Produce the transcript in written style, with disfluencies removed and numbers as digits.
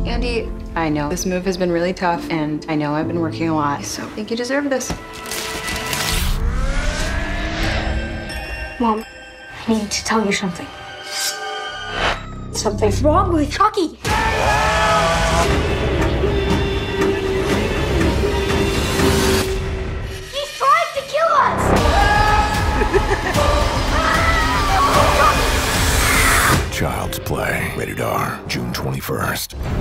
Andy, I know this move has been really tough, and I know I've been working a lot, so I think you deserve this. Mom, I need to tell you something. Something's wrong with Chucky. He's trying to kill us! Child's Play. Rated R. June 21st.